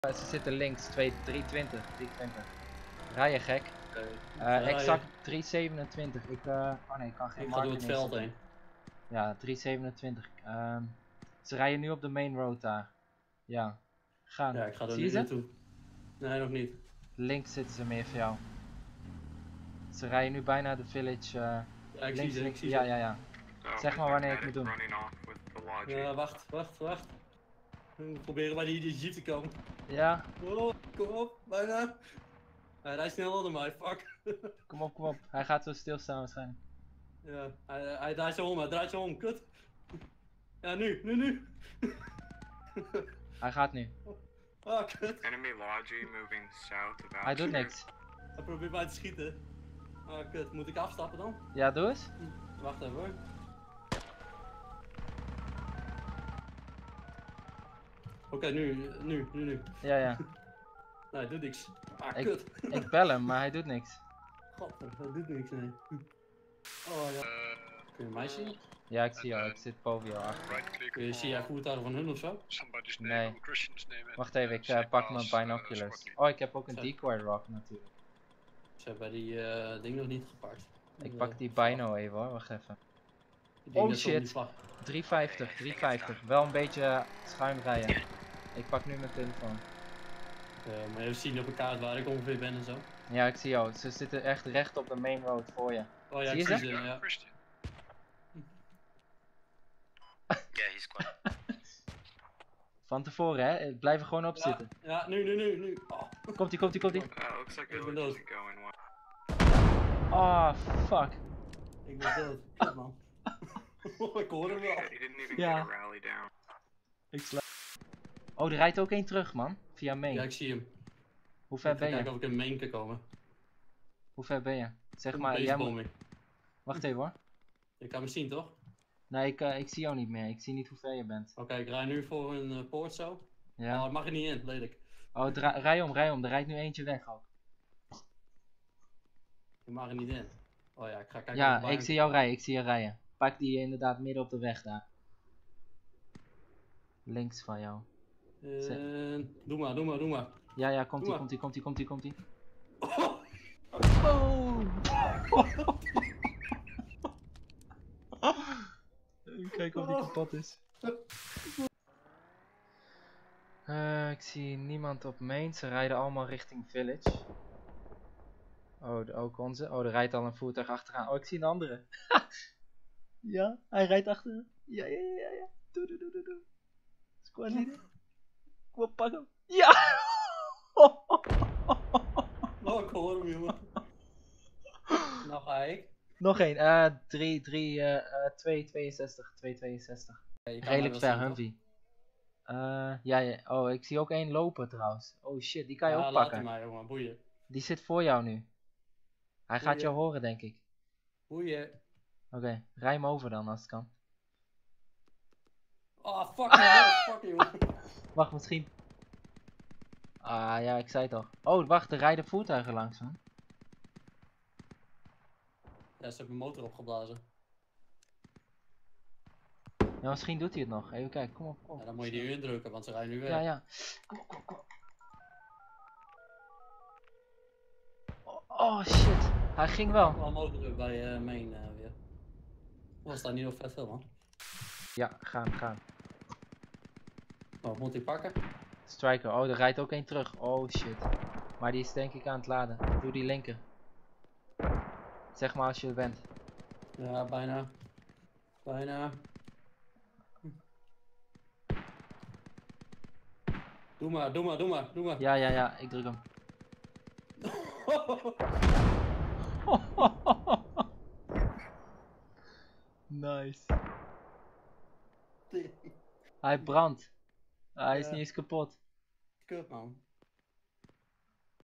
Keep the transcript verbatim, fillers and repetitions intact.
Ze zitten links, twee, drie twintig, drie twintig. Rij je gek? Okay. Uh, exact drie zevenentwintig. Ik, uh, oh nee, ik kan geen Ik ga door het veld heen. Ja, drie zevenentwintig. Uh, ze rijden nu op de main road daar. Ja, gaan. Ja, ik ga er Zie nu je naartoe. Nee, nog niet. Links zitten ze meer voor jou. Ze rijden nu bijna de village. Uh, ja, ik links, zie ze, links. ik zie ja, ze. ja, ja. Oh, zeg maar wanneer ik moet doen. Ja, wacht, wacht, wacht. We proberen bij die, die jeep te komen. Ja. Oh, kom op, bijna. Hij rijdt sneller dan mij, fuck. Kom op, kom op. Hij gaat zo stilstaan waarschijnlijk. Ja, hij, hij draait zo om, hij draait zo om, kut. Ja, nu, nu, nu. Hij gaat nu. Ah, kut. Enemy Logi moving south about. Hij doet niks. Hij probeert mij te schieten. Ah, kut. Moet ik afstappen dan? Ja, doe eens. Hm. Wacht even hoor. Oké, okay, nu, nu, nu, nu. Ja, ja. Nee, hij doet niks. Ah, ik, kut. Ik bel hem, maar hij doet niks. Godver, hij doet niks, nee. Oh ja. Kun je mij zien? Ja, ik zie jou. Ik zit boven jou achter. Kun je, zie jij voertuigen van hun of zo? Nee. Wacht even, ik uh, pak mijn binoculars. Oh, ik heb ook een decoy rock natuurlijk. Ze hebben die uh, ding nog niet gepakt. Ik pak die bino even hoor, wacht even. Oh shit, drie vijftig, drie vijftig. Wel een beetje schuin rijden. Ik pak nu mijn telefoon. Uh, maar even zien op een kaart waar ik ongeveer ben en zo. Ja, ik zie jou. Ze zitten echt recht op de main road voor je. Oh ja, zie ik je zie ze? Ja. Ja, he's quiet. Van tevoren hè, blijf er gewoon op ja, zitten. Ja, nu, nu, nu, nu. Oh. Komt ie, komt ie, komt ie. Uh, looks like ik ben dood. Oh, fuck. Ik ben dood. Kut man. Ik hoor hem wel. He didn't even ja. get a rally down. Ik sla... Oh, er rijdt ook één terug man, via main. Ja, ik zie hem. Hoe ver ik ben je? Kijken of ik in main kan komen. Hoe ver ben je? Zeg Kom maar, jij moet... Wacht even hoor. Je kan me zien toch? Nee, ik, uh, ik zie jou niet meer. Ik zie niet hoe ver je bent. Oké, okay, ik rij nu voor een uh, poort zo. Ja. Oh, dat mag er niet in, lelijk. Oh, rij om, rij om. Er rijdt nu eentje weg ook. Je mag er niet in. Oh ja, ik ga kijken. Ja, ik zie jou rijden. Ik zie je rijden. Pak die inderdaad midden op de weg daar. Links van jou. Uh, doe maar, doe maar, doe maar. Ja, ja, komt ie, komt ie, komt ie, komt ie, komt ie. Oh! Kijk of die kapot is. Uh, ik zie niemand op main. Ze rijden allemaal richting village. Oh, de, ook onze. Oh, er rijdt al een voertuig achteraan. Oh, ik zie een andere. Ja, hij rijdt achter. Ja, ja, ja, ja. Doe, doe, doe, doe, doe. Squad leader. Kom op, pak hem. Ja! Oh, ik hoor hem, jongen. Nou ga ik. Nog één. Uh, drie, drie, uh, uh, twee, tweeënzestig, twee, tweeënzestig. Ja, redelijk ver, Humvee. Uh, ja, ja, oh, ik zie ook één lopen trouwens. Oh shit, die kan je ja, ook pakken. Ja, laat hem maar, jongen, boeien. Die zit voor jou nu. Hij boeien. gaat jou horen, denk ik. Boeien. Oké, okay, rij hem over dan als het kan. Oh, fuck you, fuck you. Wacht, misschien. Ah, ja, ik zei het al. Oh, wacht, er rijden voertuigen langs, man. Ja, ze hebben mijn motor opgeblazen. Ja, misschien doet hij het nog. Even kijken, kom op, kom op. Ja, dan moet je die indrukken, want ze rijden nu weg. Ja, ja. Kom op, kom op, kom op. Oh, oh shit, hij ging wel. Wel motor bij uh, main uh, weer. Was daar niet nog vet veel, man? Ja, gaan, gaan. Oh, moet hij pakken? Striker, oh, er rijdt ook één terug. Oh shit. Maar die is denk ik aan het laden. Doe die linker. Zeg maar als je er bent. Ja, bijna. Bijna. Hm. Doe maar, doe maar, doe maar, doe maar. Ja, ja, ja, ik druk hem. Nice. Hij brandt. Hij is ja. niet eens kapot. Kut man.